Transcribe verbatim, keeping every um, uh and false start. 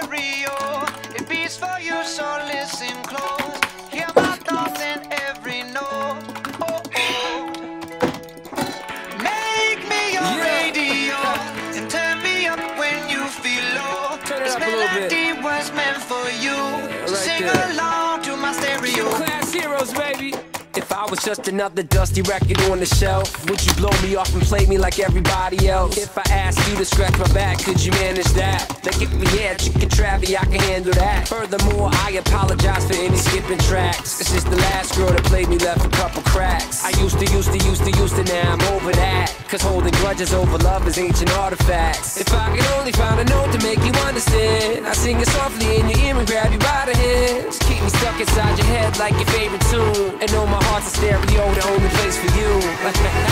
stereo. It beats for you, so listen close. Hear my thoughts in every note. Oh, oh. Make me your Yeah. radio and turn me up when you feel low. Turn it This up a little bit. melody was meant for you. Yeah, So right sing there. along to my stereo. Class heroes, baby. If I was just another dusty record on the shelf, would you blow me off and play me like everybody else? If I asked you to scratch my back, could you manage that? Like if we had chicken Travie, I can handle that. Furthermore, I apologize for any skipping tracks. This is the last girl that played me, left a couple cracks. I used to, used to, used to, used to, now I'm over that. Cause holding grudges over love is ancient artifacts. If I could only find a note to make you understand, I sing it softly in your ear and grab you by the hands. Keep me stuck inside your head like your favorite tune. And know my heart's a stereo, the only place for you.